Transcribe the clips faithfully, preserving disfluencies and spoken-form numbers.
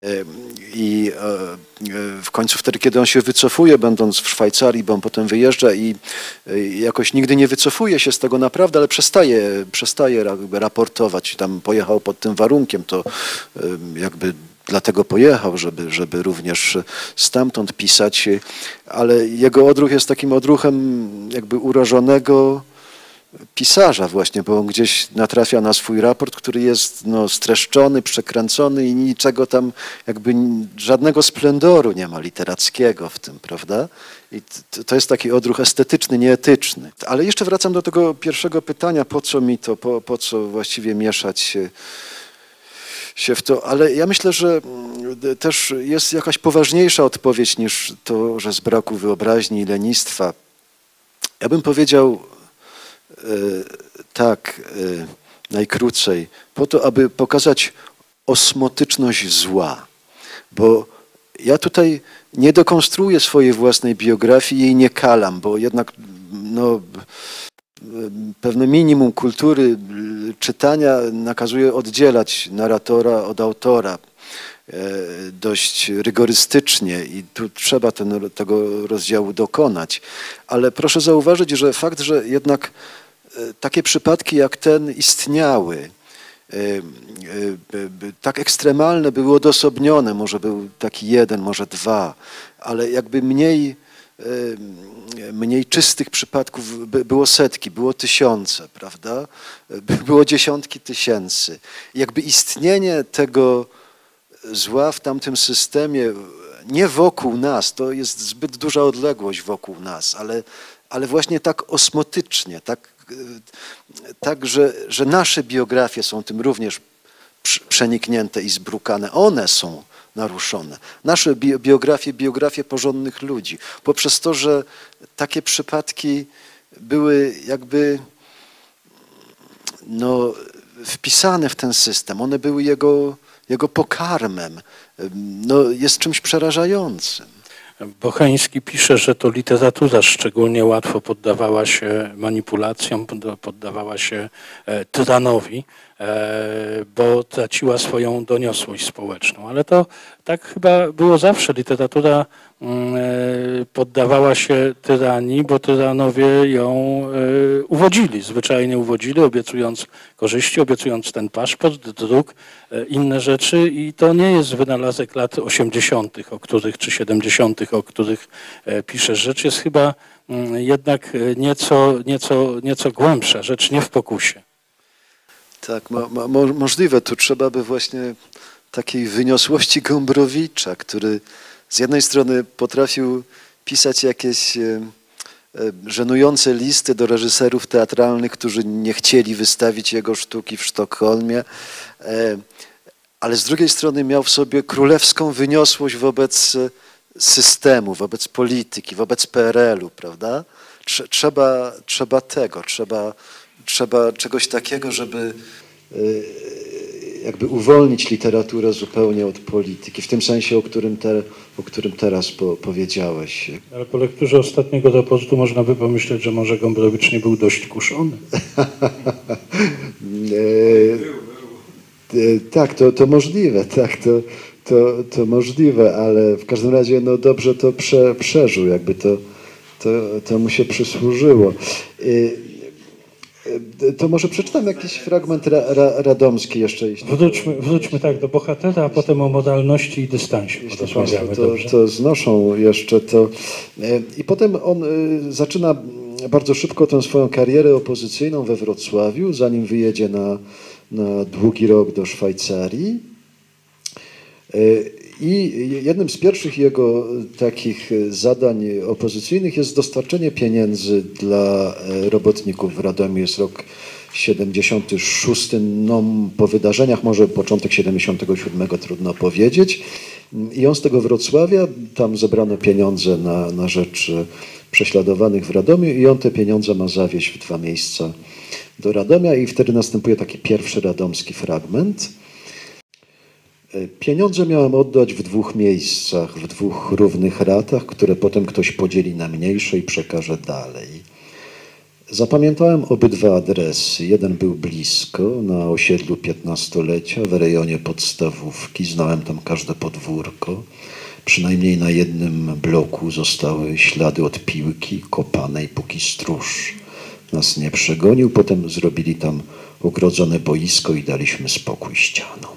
I w końcu wtedy, kiedy on się wycofuje, będąc w Szwajcarii, bo on potem wyjeżdża i jakoś nigdy nie wycofuje się z tego naprawdę, ale przestaje, przestaje raportować. Tam pojechał pod tym warunkiem, to jakby dlatego pojechał, żeby, żeby również stamtąd pisać, ale jego odruch jest takim odruchem jakby urażonego pisarza właśnie, bo on gdzieś natrafia na swój raport, który jest no, streszczony, przekręcony i niczego tam, jakby żadnego splendoru nie ma literackiego w tym, prawda? I to jest taki odruch estetyczny, nieetyczny. Ale jeszcze wracam do tego pierwszego pytania, po co mi to, po, po co właściwie mieszać się, się w to, ale ja myślę, że też jest jakaś poważniejsza odpowiedź niż to, że z braku wyobraźni i lenistwa. Ja bym powiedział tak, najkrócej, po to, aby pokazać osmotyczność zła, bo ja tutaj nie dekonstruuję swojej własnej biografii, jej nie kalam, bo jednak no, pewne minimum kultury czytania nakazuje oddzielać narratora od autora dość rygorystycznie i tu trzeba ten, tego rozdziału dokonać. Ale proszę zauważyć, że fakt, że jednak takie przypadki jak ten istniały, tak ekstremalne, były odosobnione, może był taki jeden, może dwa, ale jakby mniej, mniej czystych przypadków było setki, było tysiące, prawda? Było dziesiątki tysięcy. Jakby istnienie tego zła w tamtym systemie, nie wokół nas, to jest zbyt duża odległość wokół nas, ale, ale właśnie tak osmotycznie, tak, tak że, że nasze biografie są tym również przeniknięte i zbrukane. One są naruszone. Nasze biografie, biografie porządnych ludzi. Poprzez to, że takie przypadki były jakby no, wpisane w ten system. One były jego jego pokarmem, no, jest czymś przerażającym. Bocheński pisze, że to literatura szczególnie łatwo poddawała się manipulacjom, poddawała się tyranowi, bo traciła swoją doniosłość społeczną. Ale to tak chyba było zawsze. Literatura poddawała się tyranii, bo tyranowie ją uwodzili, zwyczajnie uwodzili, obiecując korzyści, obiecując ten paszport, druk, inne rzeczy i to nie jest wynalazek lat osiemdziesiątych, o których, czy siedemdziesiątych, o których pisze. Rzecz jest chyba jednak nieco, nieco, nieco głębsza, rzecz nie w pokusie. Tak, mo, mo, możliwe. Tu trzeba by właśnie takiej wyniosłości Gombrowicza, który z jednej strony potrafił pisać jakieś żenujące listy do reżyserów teatralnych, którzy nie chcieli wystawić jego sztuki w Sztokholmie, ale z drugiej strony miał w sobie królewską wyniosłość wobec systemu, wobec polityki, wobec P R L u, prawda? Trzeba, trzeba tego, trzeba, trzeba czegoś takiego, żeby jakby uwolnić literaturę zupełnie od polityki, w tym sensie, o którym, te, o którym teraz po, powiedziałeś. Ale po lekturze ostatniego raportu można by pomyśleć, że może Gombrowicz nie był dość kuszony. Tak, to, to możliwe, tak, to, to, to możliwe, ale w każdym razie no dobrze to prze, przeżył, jakby to, to, to mu się przysłużyło. To może przeczytam jakiś fragment ra, ra, radomski jeszcze. Wróćmy, wróćmy tak do bohatera, a potem o modalności i dystansie porozmawiamy. To, to znoszą jeszcze to. I potem on zaczyna bardzo szybko tę swoją karierę opozycyjną we Wrocławiu, zanim wyjedzie na, na długi rok do Szwajcarii. I jednym z pierwszych jego takich zadań opozycyjnych jest dostarczenie pieniędzy dla robotników w Radomiu. Jest rok siedemdziesiąty szósty, no po wydarzeniach może początek siedemdziesiątego siódmego, trudno powiedzieć. I on z tego Wrocławia, tam zebrano pieniądze na, na rzecz prześladowanych w Radomiu i on te pieniądze ma zawieźć w dwa miejsca do Radomia i wtedy następuje taki pierwszy radomski fragment. Pieniądze miałem oddać w dwóch miejscach, w dwóch równych ratach, które potem ktoś podzieli na mniejsze i przekaże dalej. Zapamiętałem obydwa adresy. Jeden był blisko, na osiedlu piętnastolecia, w rejonie podstawówki. Znałem tam każde podwórko. Przynajmniej na jednym bloku zostały ślady od piłki kopanej, póki stróż nas nie przegonił. Potem zrobili tam ogrodzone boisko i daliśmy spokój ścianom.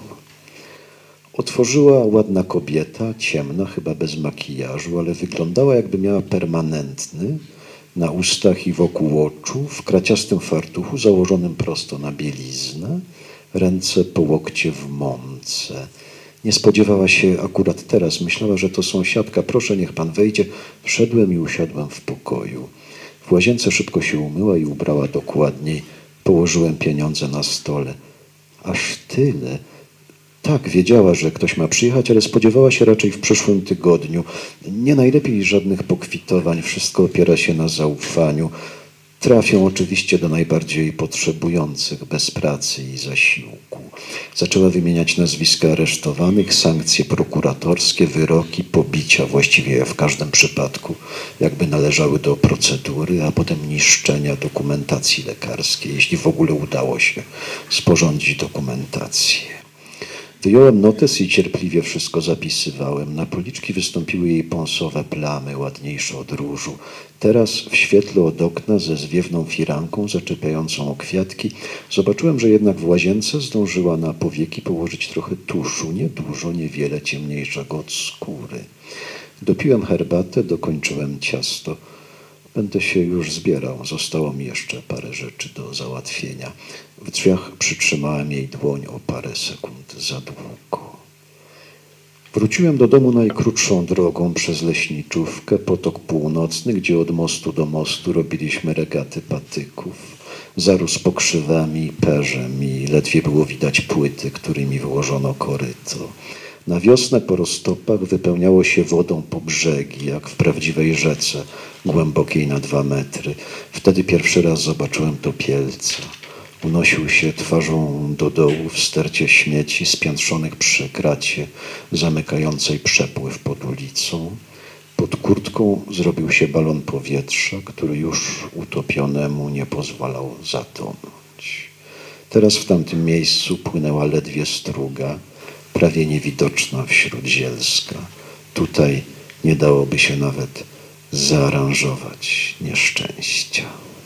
Otworzyła ładna kobieta, ciemna, chyba bez makijażu, ale wyglądała, jakby miała permanentny na ustach i wokół oczu, w kraciastym fartuchu założonym prosto na bieliznę, ręce po łokcie w mące. Nie spodziewała się akurat teraz. Myślała, że to sąsiadka. Proszę, niech pan wejdzie. Wszedłem i usiadłem w pokoju. W łazience szybko się umyła i ubrała dokładniej. Położyłem pieniądze na stole. Aż tyle. Tak, wiedziała, że ktoś ma przyjechać, ale spodziewała się raczej w przyszłym tygodniu. Nie najlepiej żadnych pokwitowań. Wszystko opiera się na zaufaniu. Trafią oczywiście do najbardziej potrzebujących, bez pracy i zasiłku. Zaczęła wymieniać nazwiska aresztowanych, sankcje prokuratorskie, wyroki, pobicia, właściwie w każdym przypadku, jakby należały do procedury, a potem niszczenia dokumentacji lekarskiej, jeśli w ogóle udało się sporządzić dokumentację. Wyjąłem notes i cierpliwie wszystko zapisywałem. Na policzki wystąpiły jej pąsowe plamy, ładniejsze od różu. Teraz w świetle od okna ze zwiewną firanką zaczepiającą o kwiatki zobaczyłem, że jednak w łazience zdążyła na powieki położyć trochę tuszu, nie dużo, niewiele ciemniejszego od skóry. Dopiłem herbatę, dokończyłem ciasto. Będę się już zbierał. Zostało mi jeszcze parę rzeczy do załatwienia. W drzwiach przytrzymałem jej dłoń o parę sekund za długo. Wróciłem do domu najkrótszą drogą przez leśniczówkę, potok północny, gdzie od mostu do mostu robiliśmy regaty patyków. Zarósł pokrzywami, perzem i ledwie było widać płyty, którymi wyłożono koryto. Na wiosnę po roztopach wypełniało się wodą po brzegi, jak w prawdziwej rzece, głębokiej na dwa metry. Wtedy pierwszy raz zobaczyłem topielca. Unosił się twarzą do dołu w stercie śmieci spiętrzonych przy kracie zamykającej przepływ pod ulicą. Pod kurtką zrobił się balon powietrza, który już utopionemu nie pozwalał zatonąć. Teraz w tamtym miejscu płynęła ledwie struga, prawie niewidoczna wśród zielska. Tutaj nie dałoby się nawet zaaranżować nieszczęścia.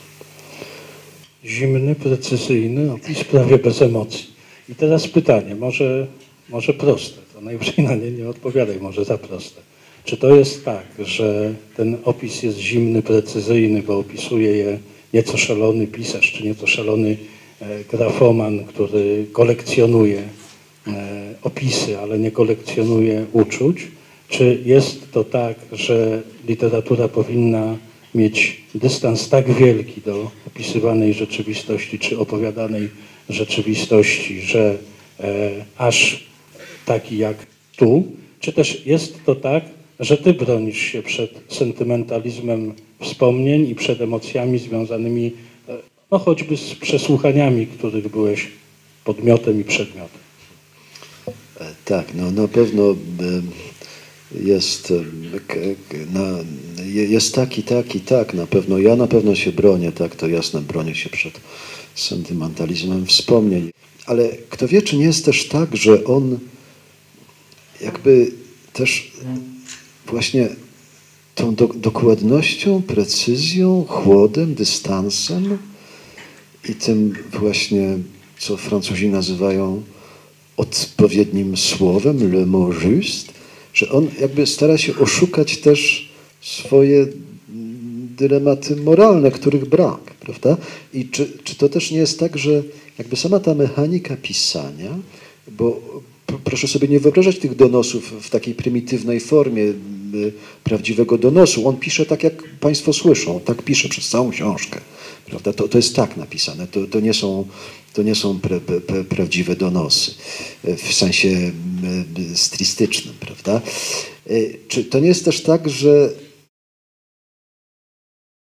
Zimny, precyzyjny opis, prawie bez emocji. I teraz pytanie, może, może proste, to najwyżej na nie nie odpowiadaj, może za proste. Czy to jest tak, że ten opis jest zimny, precyzyjny, bo opisuje je nieco szalony pisarz, czy nieco szalony e, grafoman, który kolekcjonuje e, opisy, ale nie kolekcjonuje uczuć? Czy jest to tak, że literatura powinna mieć dystans tak wielki do opisywanej rzeczywistości czy opowiadanej rzeczywistości, że e, aż taki jak tu? Czy też jest to tak, że ty bronisz się przed sentymentalizmem wspomnień i przed emocjami związanymi e, no choćby z przesłuchaniami, których byłeś podmiotem i przedmiotem? Tak, no na pewno jest, jest tak i tak i tak na pewno. Ja na pewno się bronię, tak, to jasne, bronię się przed sentymentalizmem wspomnień. Ale kto wie, czy nie jest też tak, że on jakby też właśnie tą do, dokładnością, precyzją, chłodem, dystansem i tym właśnie, co Francuzi nazywają odpowiednim słowem, le mot juste, że on jakby stara się oszukać też swoje dylematy moralne, których brak, prawda? I czy, czy to też nie jest tak, że jakby sama ta mechanika pisania, bo proszę sobie nie wyobrażać tych donosów w takiej prymitywnej formie y, prawdziwego donosu. On pisze tak, jak państwo słyszą, tak pisze przez całą książkę, prawda? To, to jest tak napisane, to, to nie są, to nie są pra, pra, prawdziwe donosy w sensie y, stylistycznym, prawda? Y, czy to nie jest też tak, że